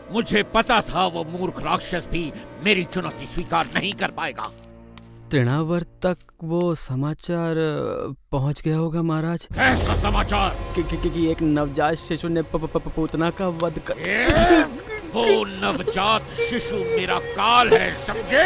मुझे पता था वो मूर्ख राक्षस भी मेरी चुनौती स्वीकार नहीं कर पाएगा। तृणावर्त तक वो समाचार पहुंच गया होगा महाराज। कैसा समाचार? कि एक नवजात शिशु ने पूतना का वध कर। वो नवजात शिशु मेरा काल है, समझे?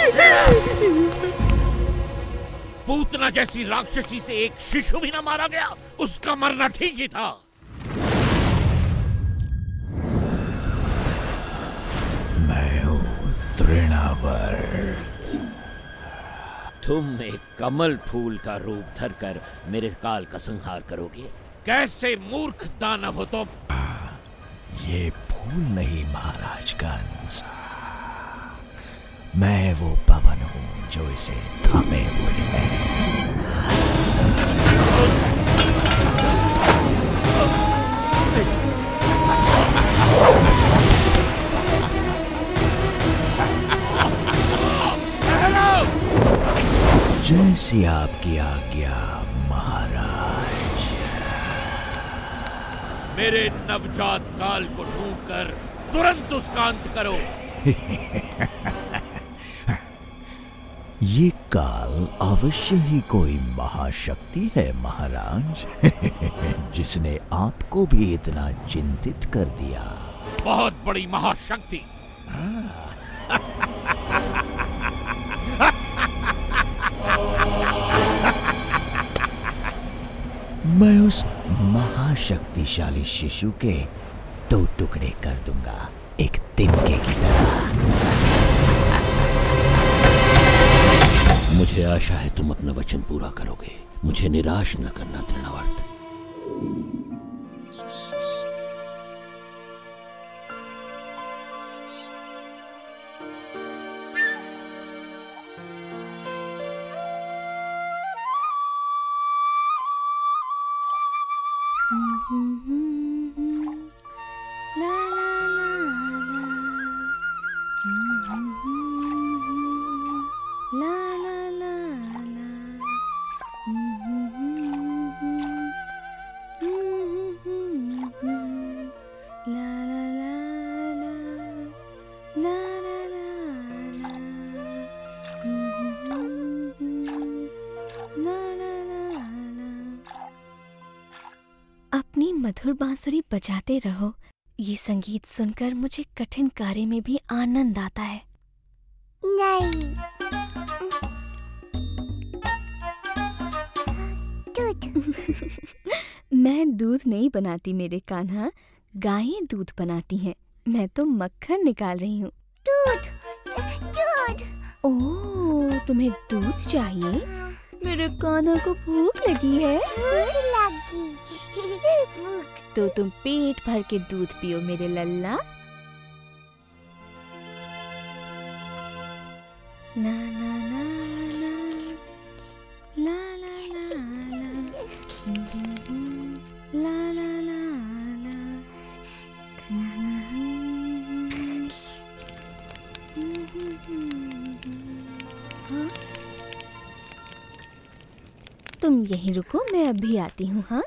पूतना जैसी राक्षसी से एक शिशु भी ना मारा गया, उसका मरना ठीक ही था। मैं हूँ तृणावर्त। तुम एक कमल फूल का रूप धरकर मेरे काल का संहार करोगे? कैसे मूर्ख दानव हो तुम? ये फूल नहीं महाराज कंस, मैं वो पवन हूँ जो इसे थामे हुए है। जैसी आपकी आज्ञा महाराज। मेरे नवजात काल को ढूंढकर तुरंत उसका अंत करो। ये काल अवश्य ही कोई महाशक्ति है महाराज, जिसने आपको भी इतना चिंतित कर दिया। बहुत बड़ी महाशक्ति। मैं उस महाशक्तिशाली शिशु के 2 टुकड़े कर दूंगा, एक तिनके की तरह। मुझे आशा है तुम अपना वचन पूरा करोगे। मुझे निराश न करना तृणावर्त। अपनी मधुर बांसुरी बजाते रहो। ये संगीत सुनकर मुझे कठिन कार्य में भी आनंद आता है। नहीं। मैं दूध नहीं बनाती मेरे कान्हा, गायें दूध बनाती हैं। मैं तो मक्खन निकाल रही हूँ। दूध, दूध। ओह, तुम्हें दूध चाहिए? मेरे कान्हा को भूख लगी है। भूख लगी। तो तुम पेट भर के दूध पियो मेरे लल्ला। ना ना ना ना ला ला ला ला ला ला ला ला। तुम यहीं रुको, मैं अभी आती हूँ। हाँ,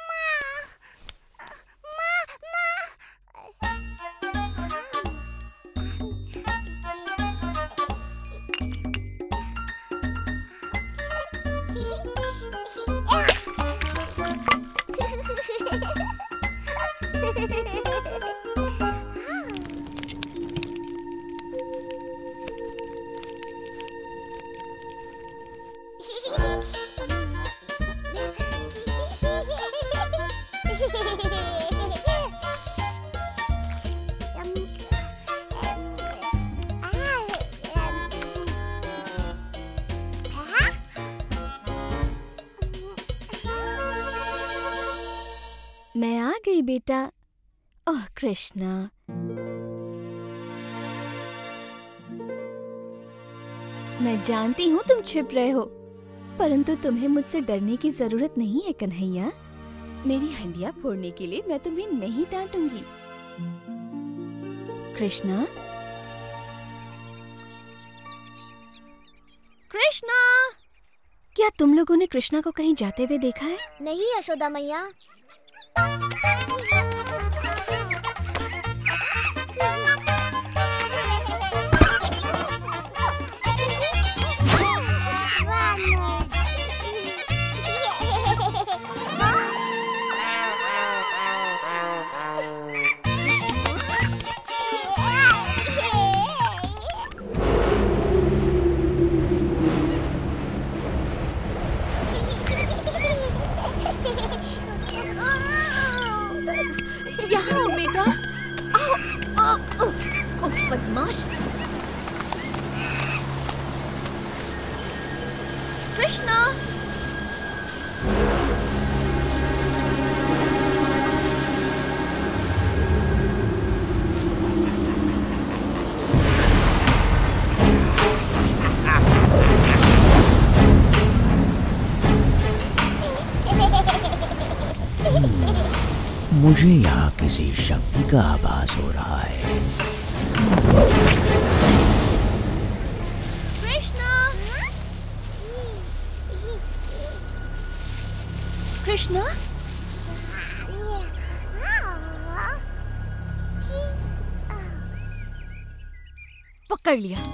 मैं आ गई बेटा। ओह कृष्णा, मैं जानती हूँ तुम छिप रहे हो, परंतु तुम्हें मुझसे डरने की जरूरत नहीं है कन्हैया। मेरी हंडिया फोड़ने के लिए मैं तुम्हें नहीं डांटूंगी। कृष्णा, कृष्णा, क्या तुम लोगों ने कृष्णा को कहीं जाते हुए देखा है? नहीं यशोदा मैया। बदमाश! कृष्णा! मुझे यहाँ किसी शक्ति का आभास हो रहा है। कृष्णा! कृष्णा! पकड़ लिया।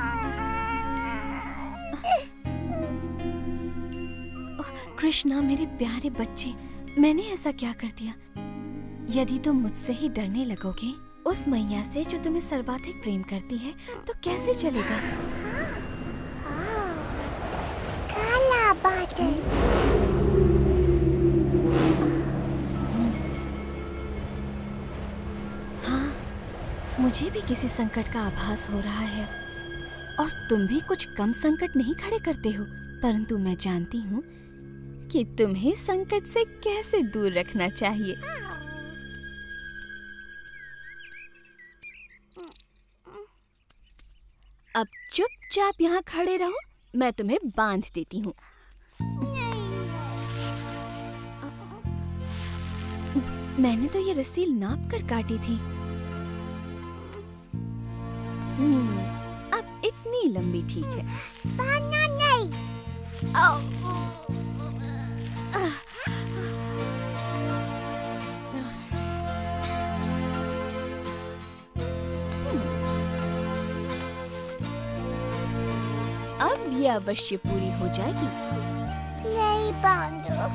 कृष्णा, मेरे प्यारे बच्चे, मैंने ऐसा क्या कर दिया? यदि तुम मुझसे ही डरने लगोगे, उस मैया से जो तुम्हें सर्वाधिक प्रेम करती है, तो कैसे चलेगा? काला बादल। हाँ, मुझे भी किसी संकट का आभास हो रहा है, और तुम भी कुछ कम संकट नहीं खड़े करते हो, परंतु मैं जानती हूँ कि तुम्हें संकट से कैसे दूर रखना चाहिए। अब चुपचाप यहाँ खड़े रहो, मैं तुम्हें बांध देती हूँ। मैंने तो ये रस्सी नाप कर काटी थी। अब इतनी लंबी ठीक है। बांधना नहीं। अब ये अवश्य पूरी हो जाएगी। नहीं बांधो।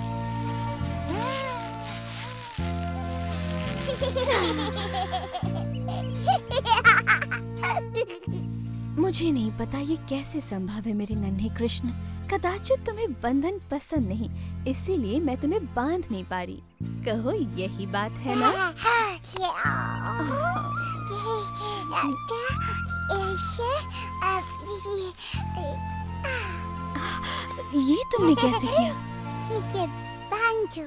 मुझे नहीं पता ये कैसे संभव है मेरे नन्हे कृष्ण। कदाचित तुम्हें बंधन पसंद नहीं, इसीलिए मैं तुम्हें बांध नहीं पा रही। कहो, यही बात है ना? ये तुमने कैसे किया? ठीक है, बांधो।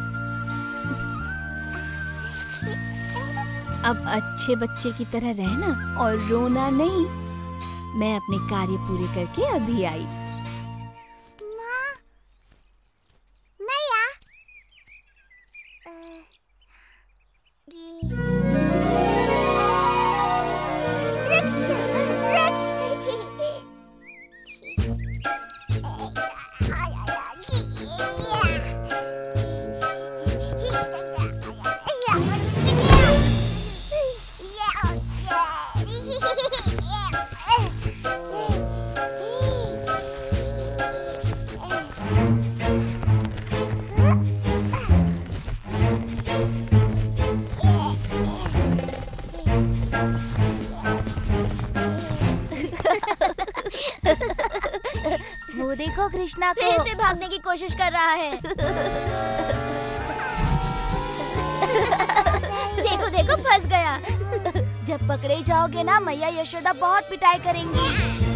अब अच्छे बच्चे की तरह रहना और रोना नहीं। मैं अपने कार्य पूरे करके अभी आई। माँ, मैया। वो देखो कृष्णा को फिर से भागने की कोशिश कर रहा है। देखो देखो, फंस गया। जब पकड़े जाओगे ना, मैया यशोदा बहुत पिटाई करेंगी।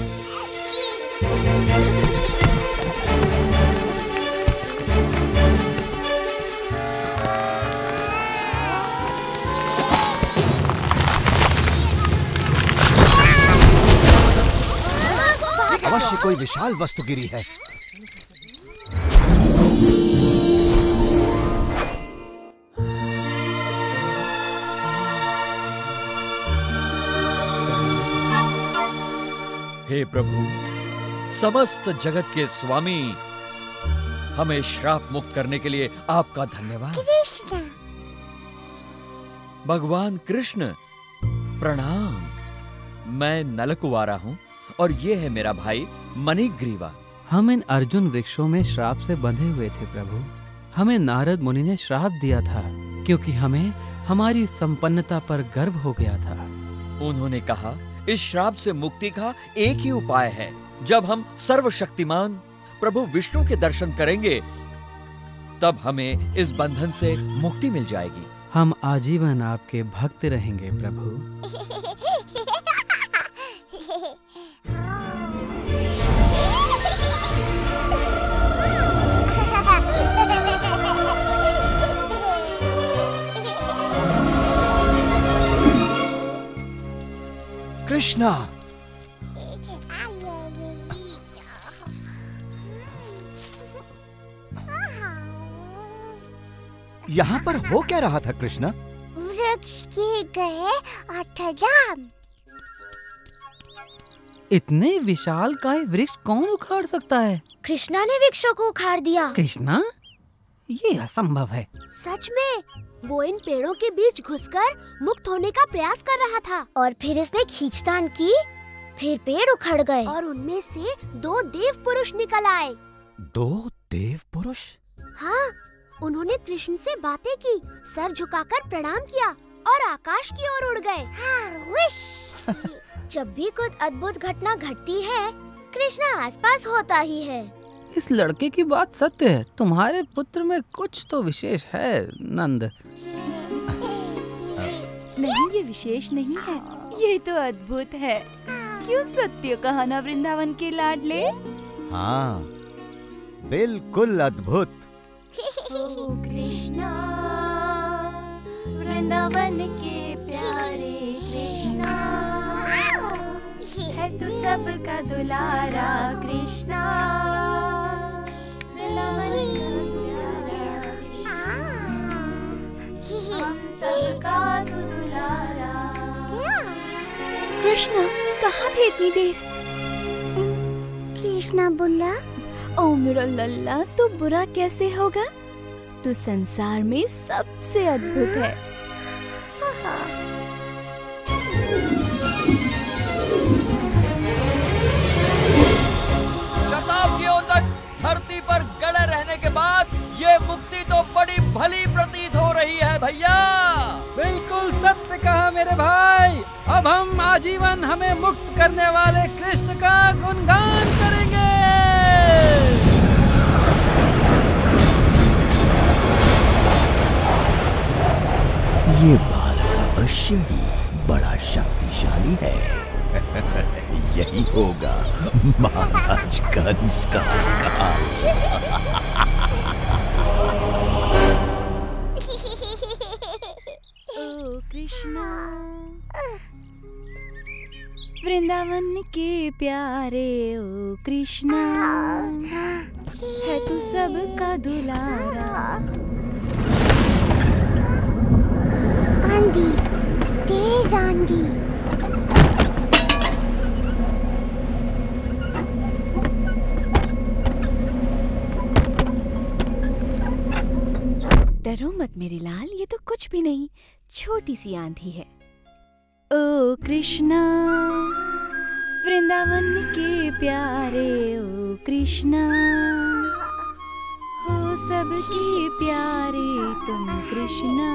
अवश्य कोई विशाल वस्तु गिरी है। हे प्रभु, समस्त जगत के स्वामी, हमें श्राप मुक्त करने के लिए आपका धन्यवाद। कृष्ण, भगवान कृष्ण, प्रणाम। मैं नलकुवारा हूँ और ये है मेरा भाई मणिग्रीवा। हम इन अर्जुन वृक्षों में श्राप से बंधे हुए थे प्रभु। हमें नारद मुनि ने श्राप दिया था क्योंकि हमें हमारी संपन्नता पर गर्व हो गया था। उन्होंने कहा, इस श्राप से मुक्ति का एक ही उपाय है। जब हम सर्वशक्तिमान प्रभु विष्णु के दर्शन करेंगे, तब हमें इस बंधन से मुक्ति मिल जाएगी। हम आजीवन आपके भक्त रहेंगे प्रभु। कृष्णा, यहाँ पर हो क्या रहा था कृष्णा? वृक्ष के गए अठराम। इतने विशालकाय वृक्ष कौन उखाड़ सकता है? कृष्णा ने वृक्षों को उखाड़ दिया। कृष्णा? ये असंभव है। सच में वो इन पेड़ों के बीच घुसकर मुक्त होने का प्रयास कर रहा था और फिर इसने खींचतान की, फिर पेड़ उखड़ गए और उनमें से 2 देव पुरुष निकल आए। 2 देव पुरुष? हाँ, उन्होंने कृष्ण से बातें की, सर झुकाकर प्रणाम किया और आकाश की ओर उड़ गए। जब भी कुछ अद्भुत घटना घटती है, कृष्णा आसपास होता ही है। इस लड़के की बात सत्य है। तुम्हारे पुत्र में कुछ तो विशेष है नंद। नहीं, ये विशेष नहीं है, ये तो अद्भुत है। क्यों सत्य कहा ना वृंदावन के लाडले? हाँ, बिल्कुल अद्भुत। ओ कृष्णा, वृंदावन के प्यारे कृष्णा, है तू सबका दुलारा कृष्णा, वृंदावन का प्यारा कृष्णा, हम सबका तू दुलारा। कृष्णा कहाँ थे इतनी देर? कृष्णा बोला, ओ मेरा लल्ला, तू बुरा कैसे होगा? तू संसार में सबसे अद्भुत है। शताब्दियों तक धरती पर गड़े रहने के बाद ये मुक्ति तो बड़ी भली प्रतीत हो रही है भैया। बिल्कुल सत्य कहा मेरे भाई। अब हम आजीवन हमें मुक्त करने वाले कृष्ण का गुणगान करेंगे। ये बालक अवश्य ही बड़ा शक्तिशाली है। यही होगा महाराज कंस का काल। ओ कृष्णा, वृंदावन के प्यारे ओ कृष्णा, है तू सबका दुलारा। आंधी, तेज आंधी। डरो मत मेरे लाल, ये तो कुछ भी नहीं, छोटी सी आंधी है। ओ कृष्णा, वृंदावन के प्यारे ओ कृष्णा, हो सबके प्यारे तुम कृष्णा।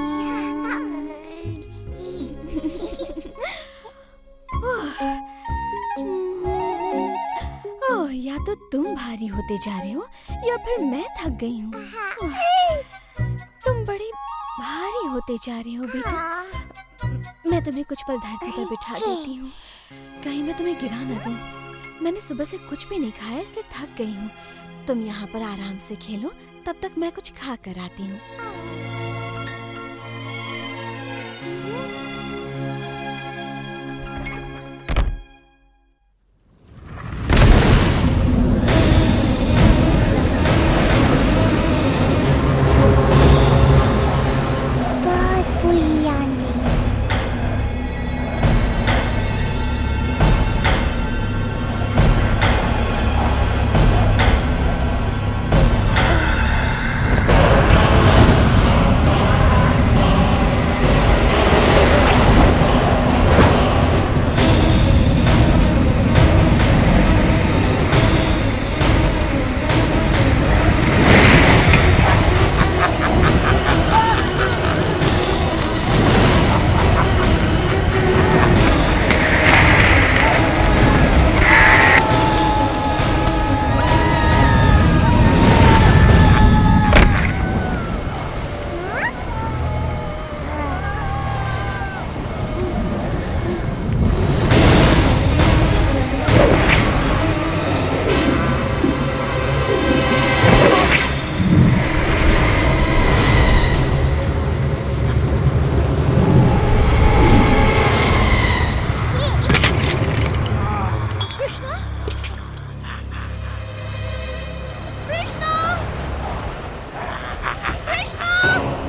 ओह, या तो तुम भारी होते जा रहे हो या फिर मैं थक गई हूँ। तुम बड़ी भारी होते जा रहे हो बेटा। मैं तुम्हें कुछ पल धरती पर बिठा देती हूँ, कहीं मैं तुम्हें गिरा ना दूँ। मैंने सुबह से कुछ भी नहीं खाया, इसलिए थक गई हूँ। तुम यहाँ पर आराम से खेलो, तब तक मैं कुछ खा कर आती हूँ।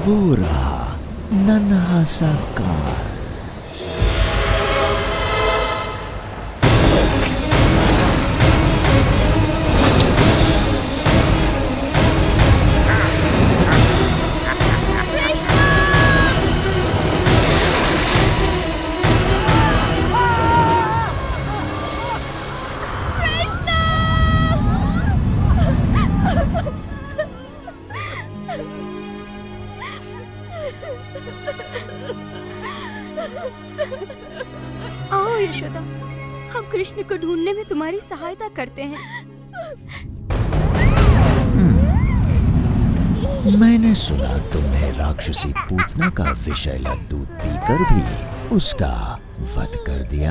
वो रहा नन्हा सा कार। आओ यशोदा, हम कृष्ण को ढूंढने में तुम्हारी सहायता करते हैं। मैंने सुना तुमने राक्षसी पूतना का विषैला दूध पीकर भी उसका वध कर दिया।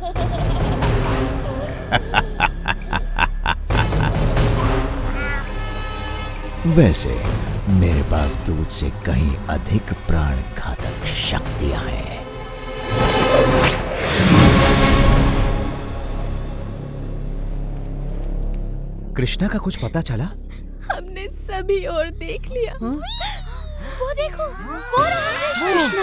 वैसे मेरे पास दूध से कहीं अधिक प्राण घातक शक्तियां हैं। कृष्णा का कुछ पता चला? हमने सभी और देख लिया। वो देखो, वो रहा है कृष्णा।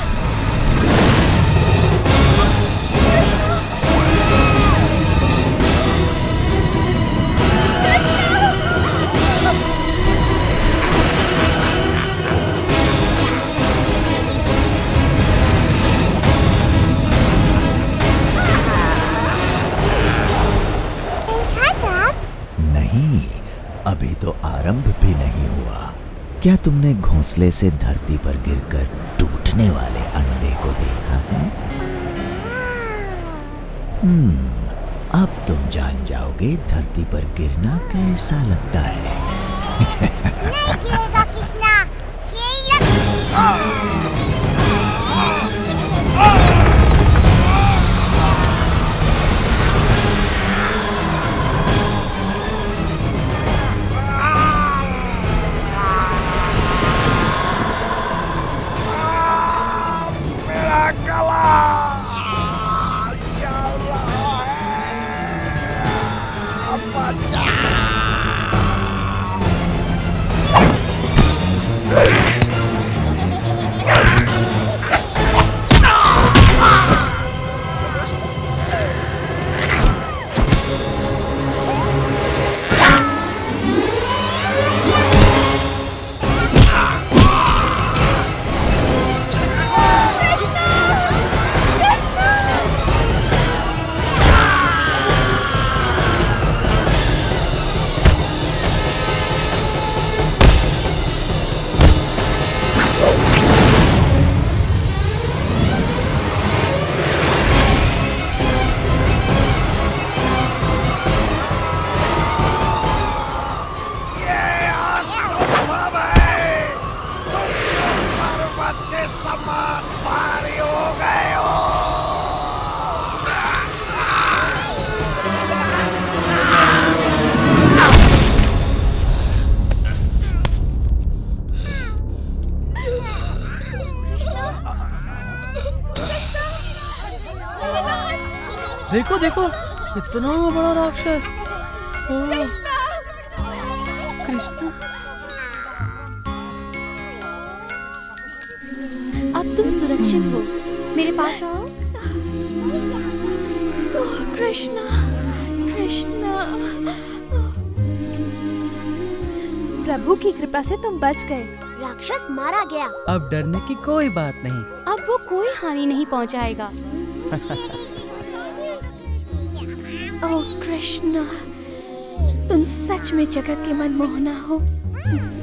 अभी तो आरंभ भी नहीं हुआ। क्या तुमने घोंसले से धरती पर गिरकर टूटने वाले अंडे को देखा है? अब तुम जान जाओगे धरती पर गिरना कैसा लगता है। नहीं गिरेगा कृष्णा, देखो देखो, इतना बड़ा राक्षस। कृष्णा, अब तुम सुरक्षित हो, मेरे पास आओ। ओह कृष्णा, कृष्णा। प्रभु की कृपा से तुम बच गए। राक्षस मारा गया। अब डरने की कोई बात नहीं। अब वो कोई हानि नहीं पहुंचाएगा। ओह कृष्णा, तुम सच में जगत के मनमोहना हो।